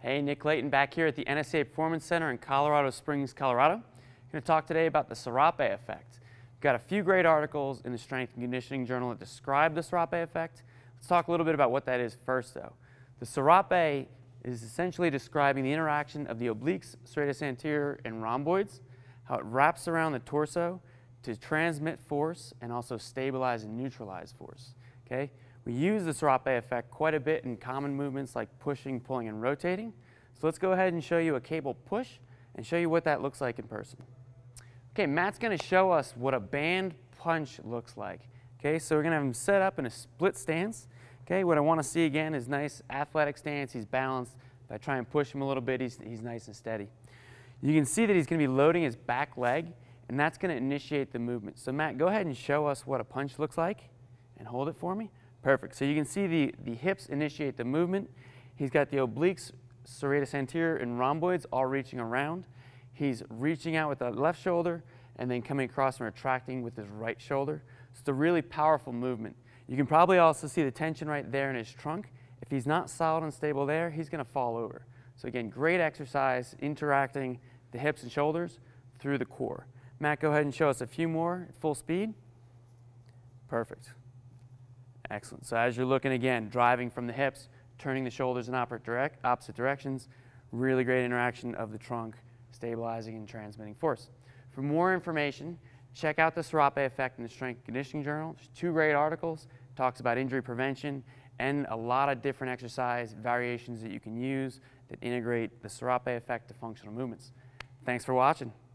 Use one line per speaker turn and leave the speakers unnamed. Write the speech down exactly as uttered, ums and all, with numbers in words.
Hey, Nick Layton back here at the N S C A Performance Center in Colorado Springs, Colorado. I'm going to talk today about the Serape effect. We've got a few great articles in the Strength and Conditioning Journal that describe the Serape effect. Let's talk a little bit about what that is first, though. The Serape is essentially describing the interaction of the obliques, serratus anterior, and rhomboids, how it wraps around the torso to transmit force and also stabilize and neutralize force. Okay? We use the Serape effect quite a bit in common movements like pushing, pulling, and rotating. So let's go ahead and show you a cable push and show you what that looks like in person. Okay, Matt's going to show us what a band punch looks like. Okay, so we're going to have him set up in a split stance. Okay, what I want to see again is nice athletic stance. He's balanced. If I try and push him a little bit, he's, he's nice and steady. You can see that he's going to be loading his back leg, and that's going to initiate the movement. So Matt, go ahead and show us what a punch looks like and hold it for me. Perfect. So you can see the, the hips initiate the movement. He's got the obliques, serratus anterior, and rhomboids all reaching around. He's reaching out with the left shoulder and then coming across and retracting with his right shoulder. So it's a really powerful movement. You can probably also see the tension right there in his trunk. If he's not solid and stable there, he's going to fall over. So again, great exercise interacting the hips and shoulders through the core. Matt, go ahead and show us a few more at full speed. Perfect. Excellent. So as you're looking again, driving from the hips, turning the shoulders in opposite, direct, opposite directions, really great interaction of the trunk, stabilizing and transmitting force. For more information, check out the Serape effect in the Strength and Conditioning Journal. There's two great articles, talks about injury prevention and a lot of different exercise variations that you can use that integrate the Serape effect to functional movements. Thanks for watching.